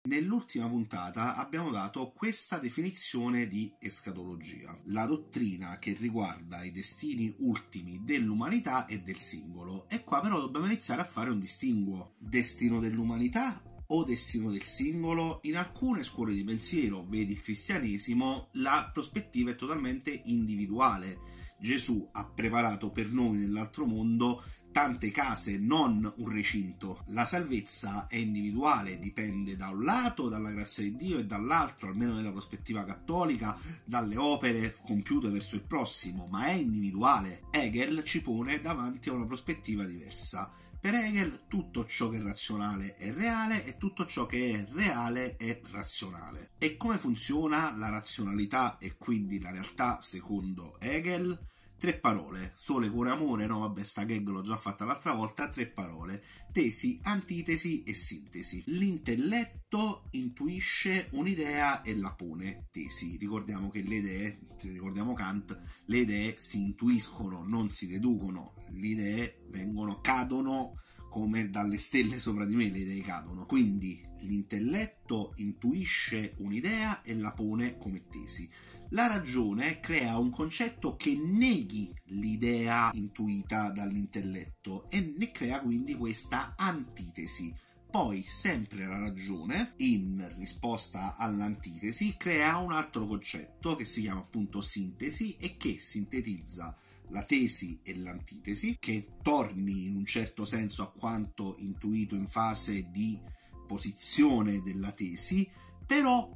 Nell'ultima puntata abbiamo dato questa definizione di escatologia, la dottrina che riguarda i destini ultimi dell'umanità e del singolo. E qua però dobbiamo iniziare a fare un distinguo: destino dell'umanità o destino del singolo. In alcune scuole di pensiero, vedi il cristianesimo, la prospettiva è totalmente individuale. Gesù ha preparato per noi nell'altro mondo tante case, non un recinto. La salvezza è individuale, dipende da un lato dalla grazia di Dio e dall'altro, almeno nella prospettiva cattolica, dalle opere compiute verso il prossimo, ma è individuale. Hegel ci pone davanti a una prospettiva diversa. Per Hegel tutto ciò che è razionale è reale e tutto ciò che è reale è razionale. E come funziona la razionalità e quindi la realtà secondo Hegel? 3 parole: sole, cuore, amore. No, vabbè, sta gag l'ho già fatta l'altra volta. 3 parole: tesi, antitesi e sintesi. L'intelletto intuisce un'idea e la pone tesi. Ricordiamo che le idee, se ricordiamo Kant, le idee si intuiscono, non si deducono. Le idee cadono come dalle stelle sopra di me, le idee cadono. Quindi l'intelletto intuisce un'idea e la pone come tesi. La ragione crea un concetto che neghi l'idea intuita dall'intelletto e ne crea quindi questa antitesi. Poi sempre la ragione, in risposta all'antitesi, crea un altro concetto che si chiama appunto sintesi e che sintetizza la tesi e l'antitesi, che torni in un certo senso a quanto intuito in fase di posizione della tesi, però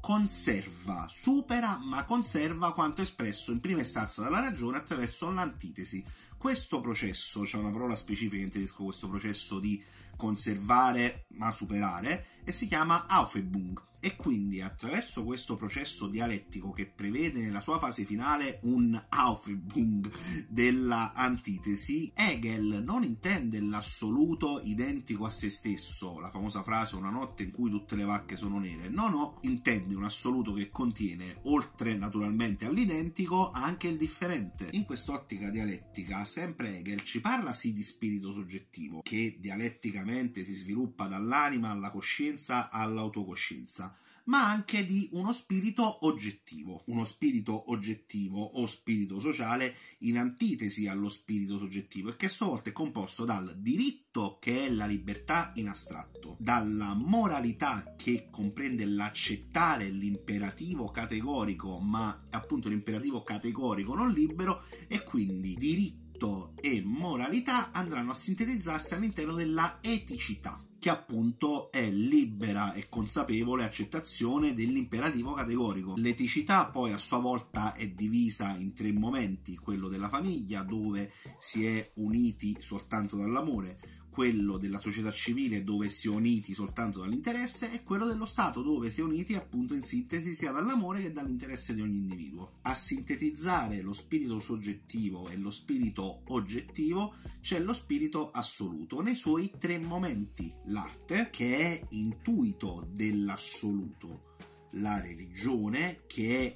supera ma conserva quanto espresso in prima istanza dalla ragione attraverso l'antitesi. Questo processo, c'è una parola specifica in tedesco, questo processo di conservare ma superare, e si chiama Aufhebung. E quindi attraverso questo processo dialettico che prevede nella sua fase finale un Aufhebung della antitesi, Hegel non intende l'assoluto identico a se stesso, la famosa frase una notte in cui tutte le vacche sono nere. No, intende un assoluto che contiene, oltre naturalmente all'identico, anche il differente. In quest'ottica dialettica sempre Hegel ci parla sì di spirito soggettivo, che dialetticamente si sviluppa dall'anima alla coscienza all'autocoscienza, ma anche di uno spirito oggettivo o spirito sociale in antitesi allo spirito soggettivo, e che a sua volta è composto dal diritto, che è la libertà in astratto, dalla moralità, che comprende l'accettare l'imperativo categorico, ma appunto l'imperativo categorico non libero, e quindi diritto e moralità andranno a sintetizzarsi all'interno della eticità, che appunto è libera e consapevole accettazione dell'imperativo categorico. L'eticità poi a sua volta è divisa in 3 momenti: quello della famiglia, dove si è uniti soltanto dall'amore; quello della società civile, dove si è uniti soltanto dall'interesse; e quello dello Stato, dove si è uniti appunto in sintesi sia dall'amore che dall'interesse di ogni individuo. A sintetizzare lo spirito soggettivo e lo spirito oggettivo c'è lo spirito assoluto nei suoi 3 momenti: l'arte, che è intuito dell'assoluto; la religione, che è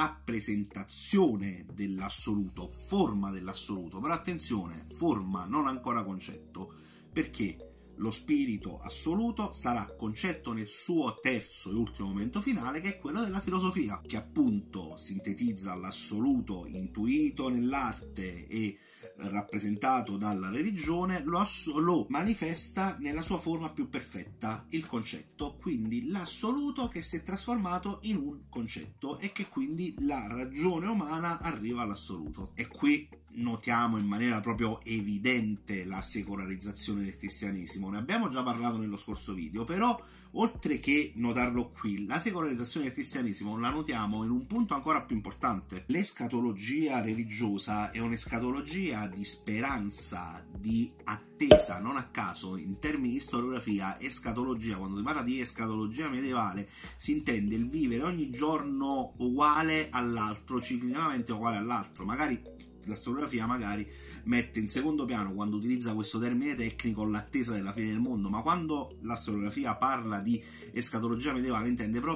rappresentazione dell'assoluto, forma dell'assoluto, però attenzione, forma, non ancora concetto, perché lo spirito assoluto sarà concetto nel suo terzo e ultimo momento finale, che è quello della filosofia, che appunto sintetizza l'assoluto intuito nell'arte e rappresentato dalla religione, lo manifesta nella sua forma più perfetta, il concetto, quindi l'assoluto che si è trasformato in un concetto, e che quindi la ragione umana arriva all'assoluto. E qui notiamo in maniera proprio evidente la secolarizzazione del cristianesimo. Ne abbiamo già parlato nello scorso video, però oltre che notarlo qui, la secolarizzazione del cristianesimo la notiamo in un punto ancora più importante. L'escatologia religiosa è un'escatologia di speranza, di attesa. Non a caso in termini di storiografia, escatologia, quando si parla di escatologia medievale, si intende il vivere ogni giorno uguale all'altro, ciclicamente uguale all'altro. Magari la storiografia mette in secondo piano, quando utilizza questo termine tecnico, l'attesa della fine del mondo, ma quando la storiografia parla di escatologia medievale intende proprio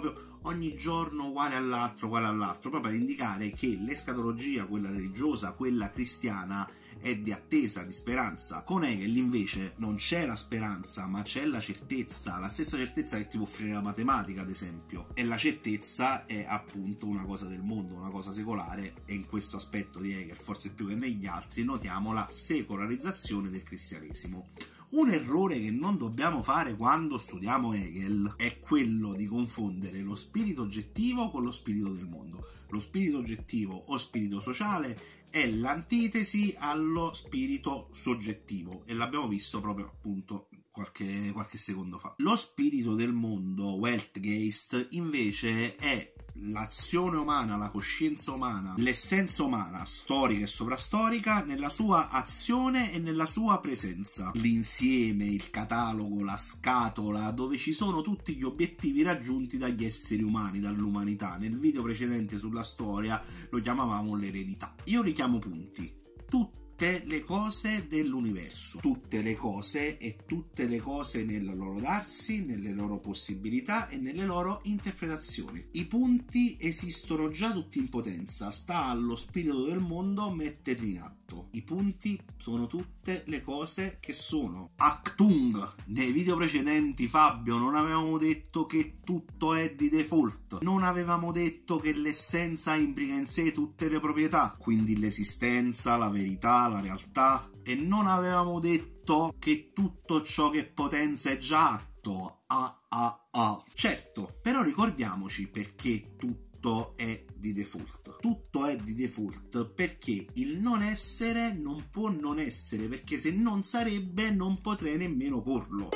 ogni giorno uguale all'altro, proprio ad indicare che l'escatologia, quella religiosa, quella cristiana, è di attesa, di speranza. Con Hegel invece non c'è la speranza, ma c'è la certezza, la stessa certezza che ti può offrire la matematica, ad esempio. E la certezza è appunto una cosa del mondo, una cosa secolare, e in questo aspetto di Hegel, forse più che negli altri, notiamo la secolarizzazione del cristianesimo. Un errore che non dobbiamo fare quando studiamo Hegel è quello di confondere lo spirito oggettivo con lo spirito del mondo. Lo spirito oggettivo o spirito sociale è l'antitesi allo spirito soggettivo, e l'abbiamo visto proprio appunto qualche secondo fa. Lo spirito del mondo, Weltgeist, invece è l'azione umana, la coscienza umana, l'essenza umana, storica e sovrastorica, nella sua azione e nella sua presenza. L'insieme, il catalogo, la scatola, dove ci sono tutti gli obiettivi raggiunti dagli esseri umani, dall'umanità. Nel video precedente sulla storia lo chiamavamo l'eredità. Io li chiamo punti. Tutte le cose dell'universo, tutte le cose e tutte le cose nel loro darsi, nelle loro possibilità e nelle loro interpretazioni. I punti esistono già tutti in potenza, sta allo spirito del mondo metterli in atto. I punti sono tutte le cose che sono. Achtung! Nei video precedenti, Fabio, non avevamo detto che tutto è di default, non avevamo detto che l'essenza implica in sé tutte le proprietà, quindi l'esistenza, la verità, la realtà, e non avevamo detto che tutto ciò che potenza è già atto. Certo, però ricordiamoci perché tutto è di default. Tutto è di default perché il non essere non può non essere, perché se non sarebbe non potrei nemmeno porlo.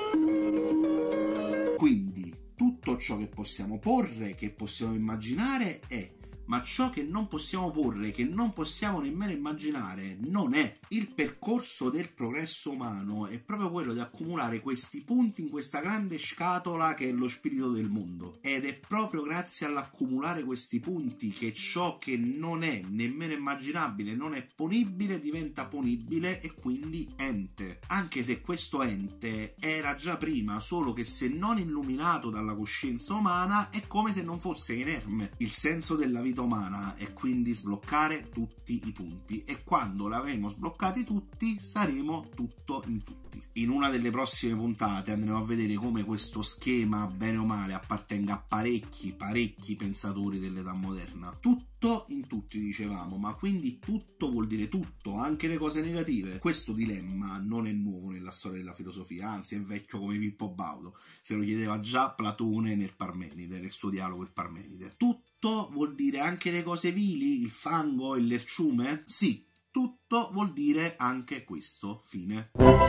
Quindi tutto ciò che possiamo porre, che possiamo immaginare è, ma ciò che non possiamo porre, che non possiamo nemmeno immaginare, non è. Il percorso del progresso umano è proprio quello di accumulare questi punti in questa grande scatola che è lo spirito del mondo, ed è proprio grazie all'accumulare questi punti che ciò che non è nemmeno immaginabile, non è ponibile, diventa ponibile e quindi ente. Anche se questo ente era già prima, solo che se non illuminato dalla coscienza umana è come se non fosse inerme. Il senso della vita umana è quindi sbloccare tutti i punti, e quando l'avremo sbloccati tutti saremo tutto in tutti. In una delle prossime puntate andremo a vedere come questo schema, bene o male, appartenga a parecchi pensatori dell'età moderna. Tutto in tutti, dicevamo, ma quindi tutto vuol dire tutto, anche le cose negative. Questo dilemma non è nuovo nella storia della filosofia, anzi è vecchio come Pippo Baudo, se lo chiedeva già Platone nel Parmenide, nel suo dialogo il Parmenide. Tutto vuol dire anche le cose vili, il fango, il lerciume? Sì, tutto vuol dire anche questo, fine.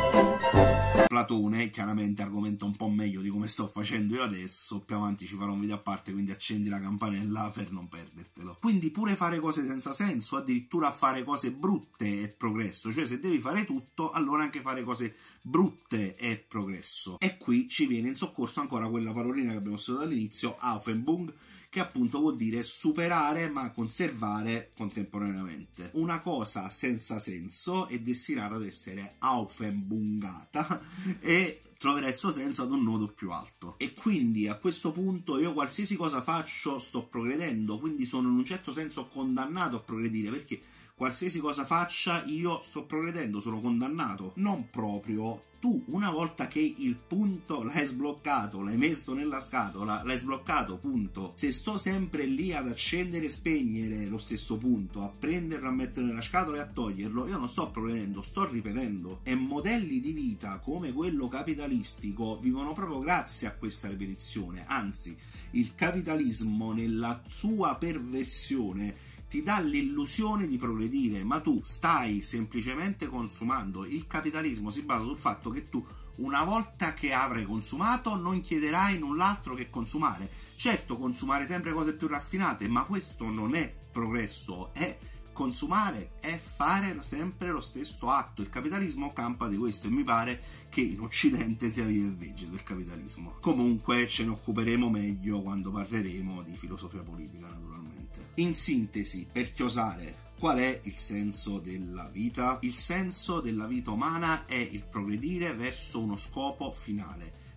Platone chiaramente argomenta un po' meglio di come sto facendo io adesso, più avanti ci farò un video a parte, quindi accendi la campanella per non perdertelo. Quindi pure fare cose senza senso, addirittura fare cose brutte è progresso, cioè se devi fare tutto allora anche fare cose brutte è progresso. E qui ci viene in soccorso ancora quella parolina che abbiamo studiato all'inizio, Aufhebung, che appunto vuol dire superare ma conservare contemporaneamente. Una cosa senza senso è destinata ad essere aufhebungata e troverà il suo senso ad un nodo più alto. E quindi a questo punto io qualsiasi cosa faccio sto progredendo, quindi sono in un certo senso condannato a progredire, perché qualsiasi cosa faccia io sto progredendo, sono condannato. Non proprio. Tu una volta che il punto l'hai sbloccato, l'hai messo nella scatola, l'hai sbloccato, punto. Se sto sempre lì ad accendere e spegnere lo stesso punto, a prenderlo, a metterlo nella scatola e a toglierlo, io non sto progredendo, sto ripetendo. E modelli di vita come quello capitalistico vivono proprio grazie a questa ripetizione. Anzi, il capitalismo nella sua perversione ti dà l'illusione di progredire, ma tu stai semplicemente consumando. Il capitalismo si basa sul fatto che tu, una volta che avrai consumato, non chiederai null'altro che consumare. Certo, consumare sempre cose più raffinate, ma questo non è progresso, è consumare, è fare sempre lo stesso atto. Il capitalismo campa di questo e mi pare che in Occidente sia vivo e vegeto il capitalismo. Comunque ce ne occuperemo meglio quando parleremo di filosofia politica, naturalmente. In sintesi, per chiosare, qual è il senso della vita? Il senso della vita umana è il progredire verso uno scopo finale,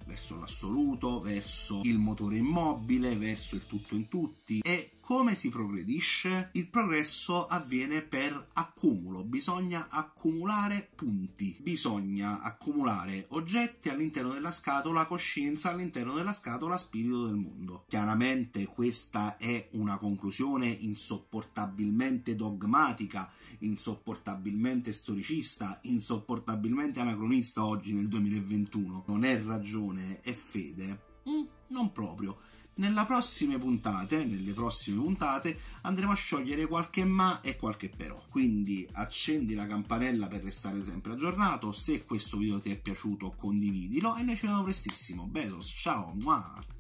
verso l'assoluto, verso il motore immobile, verso il tutto in tutti. E come si progredisce? Il progresso avviene per accumulo, bisogna accumulare punti, bisogna accumulare oggetti all'interno della scatola, coscienza all'interno della scatola, spirito del mondo. Chiaramente questa è una conclusione insopportabilmente dogmatica, insopportabilmente storicista, insopportabilmente anacronista oggi nel 2021. Non è ragione, è fede? Non proprio. Nelle prossime puntate andremo a sciogliere qualche ma e qualche però. Quindi accendi la campanella per restare sempre aggiornato. Se questo video ti è piaciuto, condividilo e noi ci vediamo prestissimo. Besos, ciao!